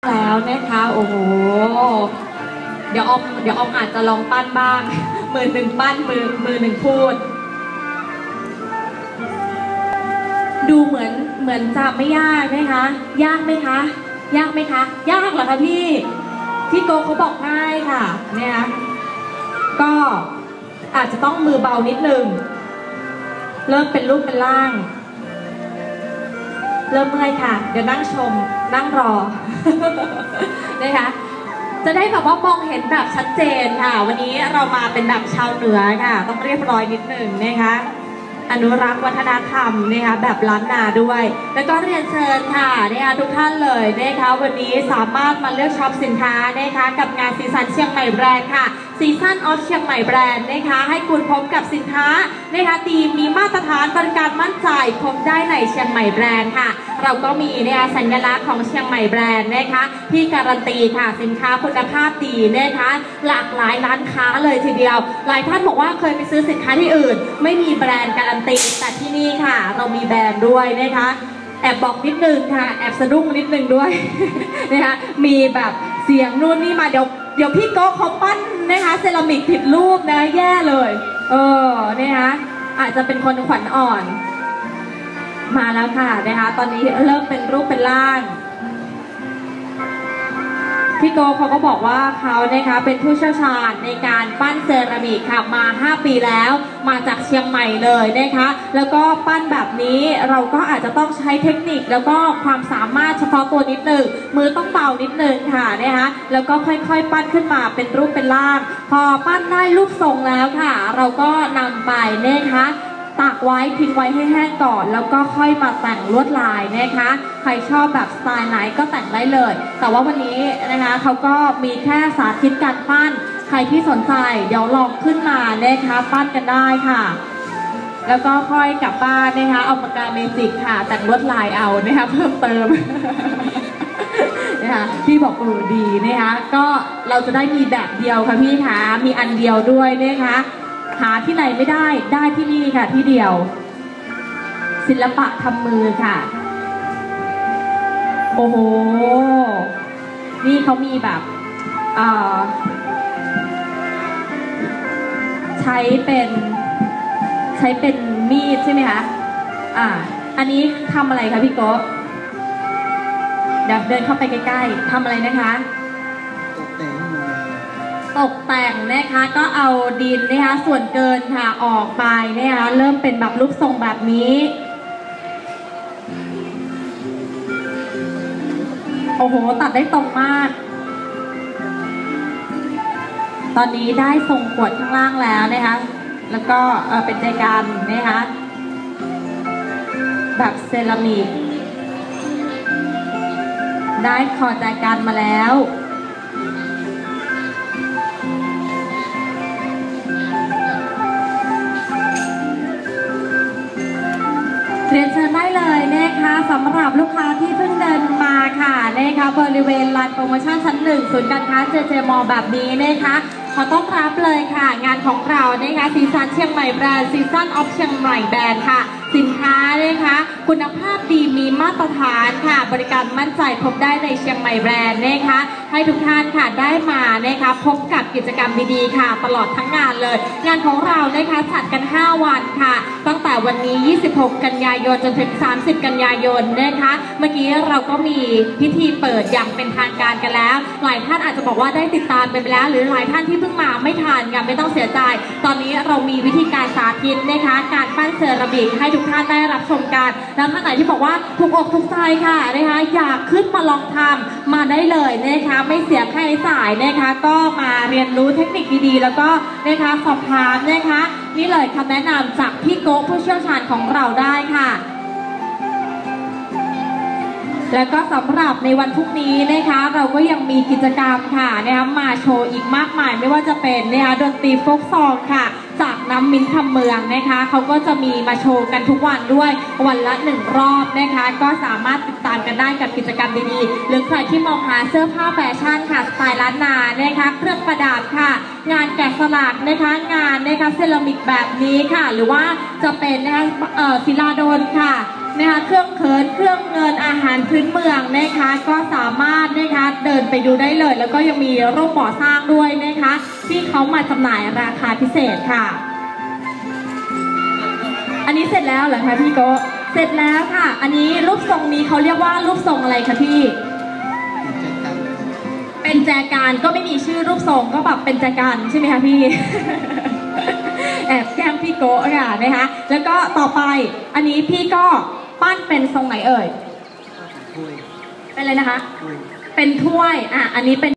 แล้วนะคะโอ้โหเดี๋ยวออมอาจจะลองปั้นบ้างมือหนึ่งปั้นมือหนึ่งพูดดูเหมือนจะไม่ยากไหมคะยากไหมคะยากไหมคะยากเหรอคะพี่โกเขาบอกง่ายค่ะเนี่ยก็อาจจะต้องมือเบานิดนึงเริ่มเป็นรูปเป็นร่างเริ่มเมื่อยค่ะเดี๋ยวนั่งชมนั่งรอนะคะจะได้แบบว่ามองเห็นแบบชัดเจนค่ะวันนี้เรามาเป็นแบบชาวเหนือค่ะต้องเรียบร้อยนิดหนึ่งนะคะอนุรักษ์วัฒนธรรมนะคะแบบล้านนาด้วยแล้วก็เรียนเชิญค่ะนะคะทุกท่านเลยนะคะวันนี้สามารถมาเลือกช็อปสินค้านะคะกับงานซีซันเชียงใหม่แบรนด์ค่ะซีซันออฟเชียงใหม่แบรนด์นะคะให้คุณพบกับสินค้านะคะทีมมีมาตรฐานบริการมั่นใจพบได้ในเชียงใหม่แบรนด์ค่ะเราก็มีนะคะสัญลักษณ์ของเชียงใหม่แบรนด์นะคะที่การันตีค่ะสินค้าคุณภาพดีนะคะหลากหลายร้านค้าเลยทีเดียวหลายท่านบอกว่าเคยไปซื้อสินค้าที่อื่นไม่มีแบรนด์การันตีแต่ที่นี่ค่ะเรามีแบรนด์ด้วยนะคะแอบบอกนิดนึงค่ะแอบสะดุ้งนิดนึงด้วยนะคะมีแบบเสียงนู่นนี่มาเดี๋ยวพี่โก้เขาปั้นนะคะเซรามิกผิดรูปนะแย่เลยนะคะอาจจะเป็นคนขวัญอ่อนมาแล้วค่ะนะคะตอนนี้เริ่มเป็นรูปเป็นร่างพี่โกเขาก็บอกว่าเขานะคะเป็นผู้เชี่ยวชาญในการปั้นเซรามิกค่ะมา5 ปีแล้วมาจากเชียงใหม่เลยนะคะแล้วก็ปั้นแบบนี้เราก็อาจจะต้องใช้เทคนิคแล้วก็ความสามารถเฉพาะตัวนิดหนึ่งมือต้องเบานิดนึงค่ะนะคะแล้วก็ค่อยๆปั้นขึ้นมาเป็นรูปเป็นร่างพอปั้นได้รูปทรงแล้วค่ะเราก็นำไปนะคะตากไว้ทิ้งไว้ให้แห้งก่อนแล้วก็ค่อยมาแต่งลวดลายนะคะใครชอบแบบสไตล์ไหนก็แต่งได้เลยแต่ว่าวันนี้นะคะเขาก็มีแค่สาธิตการปั้นใครที่สนใจเดี๋ยวลองขึ้นมานะคะปั้นกันได้ค่ะแล้วก็ค่อยกลับบ้านนะคะเอาปากกาเมจิกค่ะแต่งลวดลายเอานะคะเพิ่มเติมนะคะพี่บอกดีนะคะก็เราจะได้มีแบบเดียวค่ะพี่คะมีอันเดียวด้วยนะคะหาที่ไหนไม่ได้ได้ที่นี่ค่ะที่เดียวศิลปะทำมือค่ะโอ้โหนี่เขามีแบบใช้เป็นมีดใช่ไหมคะอันนี้ทำอะไรคะพี่โก้เดี๋ยวเดินเข้าไปใกล้ๆทำอะไรนะคะตกแต่งนะคะก็เอาดินนะคะส่วนเกินค่ะออกไปนะคะเริ่มเป็นแบบรูปทรงแบบนี้โอ้โหตัดได้ตรงมากตอนนี้ได้ทรงขวดข้างล่างแล้วนะคะแล้วก็เป็นใจกันนะคะแบบเซรามิกได้คอใจกันมาแล้วเรียนเชิญได้เลยนะคะสำหรับลูกค้าที่เพิ่งเดินมาค่ะนะคะบริเวณลานโปรโมชั่นชั้น 1ศูนย์การค้าเจเจมอลแบบนี้นะคะขอต้อนรับเลยค่ะงานของเรานะคะซีซันเชียงใหม่แบรนด์ซีซันออฟเชียงใหม่แบรนด์ค่ะสินค้านะคะคุณภาพดีมีมาตรฐานค่ะบริการมั่นใจพบได้ในเชียงใหม่แบรนด์นะคะให้ทุกท่านค่ะได้มานะคะพบกับกิจกรรมดีๆค่ะตลอดทั้งงานเลยงานของเรานะคะจัดกัน5 วันค่ะตั้งแต่วันนี้26 กันยายนจนถึง30 กันยายนนะคะเมื่อกี้เราก็มีพิธีเปิดอย่างเป็นทางการกันแล้วหลายท่านอาจจะบอกว่าได้ติดตามไปแล้วหรือหลายท่านที่เพิ่งมาไม่ทันกันไม่ต้องเสียใจตอนนี้เรามีวิธีการสาธิตนะคะการปั้นเซรามิกให้ทุกท่านได้รับชมกันแล้วท่านไหนที่บอกว่าถูกอกถูกใจค่ะนะคะอยากขึ้นมาลองทำมาได้เลยนะคะไม่เสียค่าใช้จ่ายนะคะก็มาเรียนรู้เทคนิคดีๆแล้วก็นะคะสอบถามนะคะนี่เลยคำแนะนำจากพี่โก้ผู้เชี่ยวชาญของเราได้ค่ะแล้วก็สำหรับในวันพรุ่งนี้นะคะเราก็ยังมีกิจกรรมค่ะนะคะมาโชว์อีกมากมายไม่ว่าจะเป็นนะคะดนตรีโฟล์กซองค่ะจากน้ำมิ้นทำเมืองนะคะเขาก็จะมีมาโชว์กันทุกวันด้วยวันละ1 รอบนะคะก็สามารถติดตามกันได้กับกิจกรรมดีๆหรือใครที่มองหาเสื้อผ้าแฟชั่นค่ะสไตล์ล้านนานะคะเครื่องประดับค่ะงานแกะสลักนะคะงานนะคะเซรามิกแบบนี้ค่ะหรือว่าจะเป็นนะคะศิลาโดนค่ะนะคะเครื่องเขินเครื่องเงินอาหารพื้นเมืองนะคะก็สามารถนะคะเดินไปดูได้เลยแล้วก็ยังมีรูปก่อสร้างด้วยนะคะที่เขามาจำหน่ายราคาพิเศษค่ะอันนี้เสร็จแล้วเหรอคะพี่โกเสร็จแล้วค่ะอันนี้รูปทรงนี้เขาเรียกว่ารูปทรงอะไรคะพี่เป็นแจกันก็ไม่มีชื่อรูปทรงก็แบบเป็นแจกันใช่ไหมคะพี่ แอบแกล้งพี่โกะค่ะนะคะแล้วก็ต่อไปอันนี้พี่ก็ปั้นเป็นทรงไหนเอ่ยเป็นอะไรนะคะเป็นถ้วยอันนี้เป็น